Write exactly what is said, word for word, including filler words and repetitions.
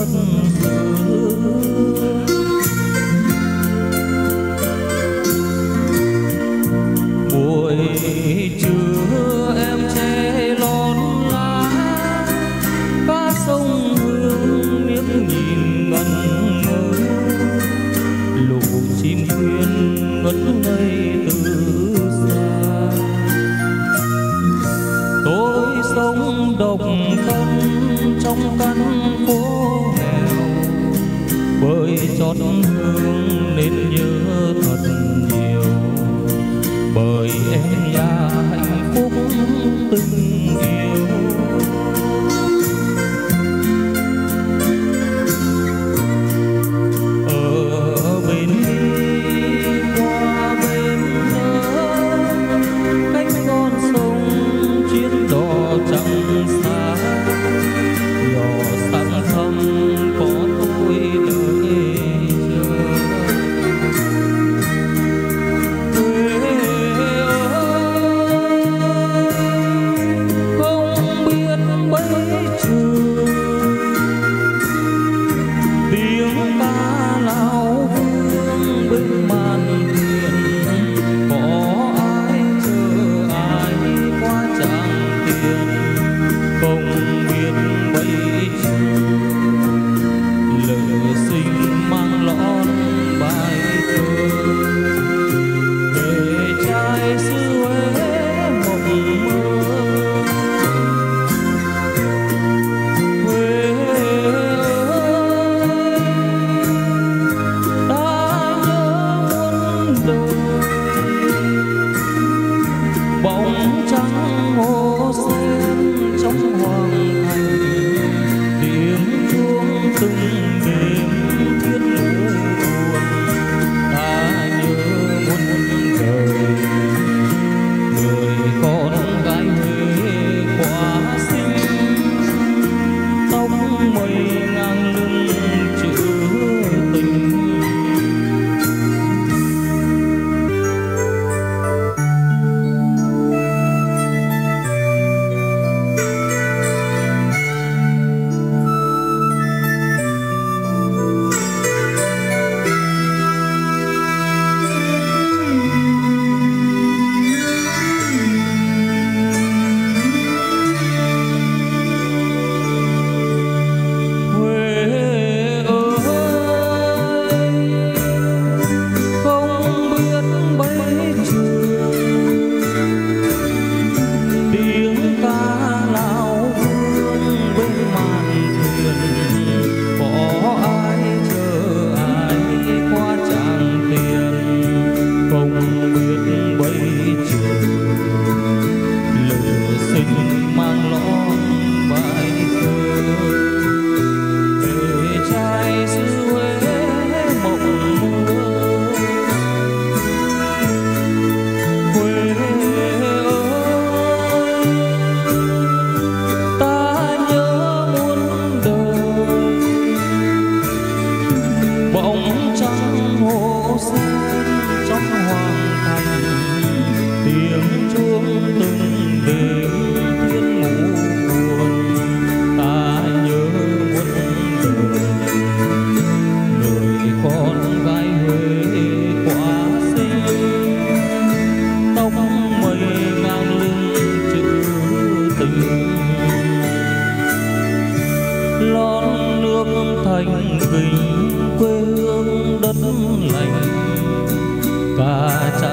xưa. Buổi trưa em che lon lá, cá sông Hương liếc nhìn ngẩn ngơ, lũ chim khuyên ngất ngây từ xa. Tôi sống độc thân trong căn phố nghèo, bởi chót hương nên nhớ thật nhiều, bởi em là hạnh phúc từng yêu. Ở bên đi qua bên nữa, cánh con sông chuyến đò chẳng xa, nhỏ sáng thăm có tôi đợi chờ. Bóng trắng hồ sen trong hoàng thành, tiếng chuông từng đêm thiết ngủ buồn. Ta nhớ muôn đời người con gái Huế quá xinh, tóc mây ngang lưng chữ tình. Bóng trắng hồ sen trong hoàng thành, tiếng chuông từng đêm thiết ngủ buồn. Ta nhớ muôn đời người con gái Huế quá xinh, tóc mây ngang lưng chữ tình. Lon nước thành bình quê hương đất lành, cả